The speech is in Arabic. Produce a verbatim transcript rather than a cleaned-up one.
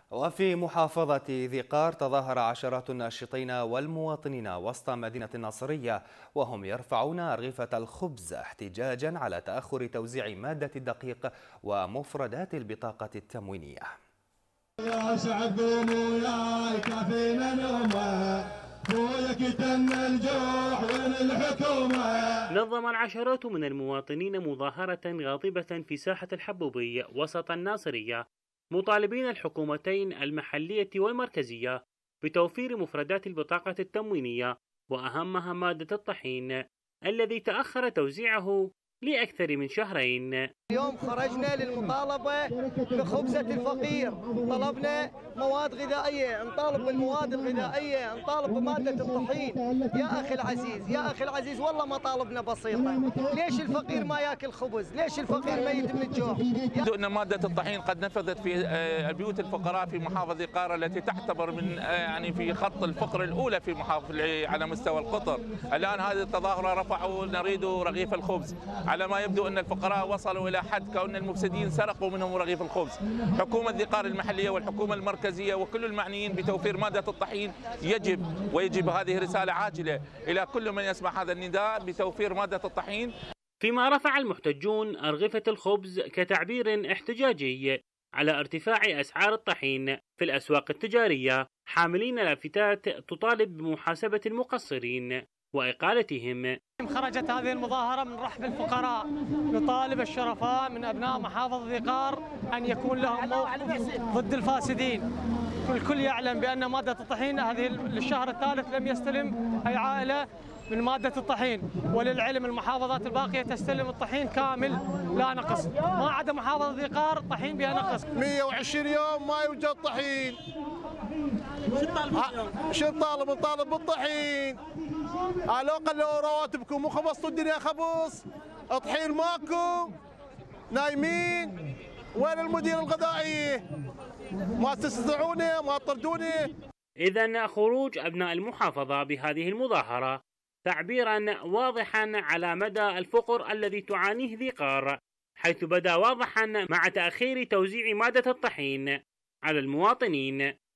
وفي محافظة ذي قار تظاهر عشرات الناشطين والمواطنين وسط مدينة الناصرية وهم يرفعون أرغفة الخبز احتجاجا على تأخر توزيع مادة الدقيق ومفردات البطاقة التموينية. نظم العشرات من المواطنين مظاهرة غاضبة في ساحة الحبوبي وسط الناصرية مطالبين الحكومتين المحلية والمركزية بتوفير مفردات البطاقة التموينية وأهمها مادة الطحين الذي تأخر توزيعه لأكثر من شهرين. اليوم خرجنا للمطالبة بخبزة الفقير، طلبنا مواد غذائية، نطالب بالمواد الغذائية، نطالب بمادة الطحين. يا أخي العزيز يا أخي العزيز والله مطالبنا بسيطة، ليش الفقير ما ياكل خبز؟ ليش الفقير ميت من الجوع؟ أن مادة الطحين قد نفذت في بيوت الفقراء في محافظة ذي قار التي تعتبر من يعني في خط الفقر الأولى في محافظة على مستوى القطر. الآن هذه التظاهرة رفعوا نريد رغيف الخبز، على ما يبدو أن الفقراء وصلوا إلى حد كون المفسدين سرقوا منهم رغيف الخبز. حكومة ذي قار المحلية والحكومة المركزية وكل المعنيين بتوفير مادة الطحين يجب ويجب هذه رسالة عاجلة إلى كل من يسمع هذا النداء بتوفير مادة الطحين. فيما رفع المحتجون أرغفة الخبز كتعبير احتجاجي على ارتفاع أسعار الطحين في الأسواق التجارية، حاملين لافتات تطالب بمحاسبة المقصرين وإقالتهم. خرجت هذه المظاهرة من رحب الفقراء، نطالب الشرفاء من أبناء محافظة ذي قار أن يكون لهم موقف ضد الفاسدين. الكل يعلم بأن مادة الطحين هذه للشهر الثالث لم يستلم أي عائلة من مادة الطحين، وللعلم المحافظات الباقية تستلم الطحين كامل لا نقص، ما عدا محافظة ذي قار الطحين بها نقص. مئة وعشرين يوم ما يوجد طحين. شو نطالب؟ نطالب بالطحين. لو قلوا رواتبكم وخبصتوا الدنيا خبص، طحين ماكو، نايمين. وين المدير الغذائي؟ ما تستدعونه ما تطردونه. إذن خروج أبناء المحافظة بهذه المظاهرة تعبيرا واضحا على مدى الفقر الذي تعانيه ذي قار، حيث بدا واضحا مع تأخير توزيع مادة الطحين على المواطنين.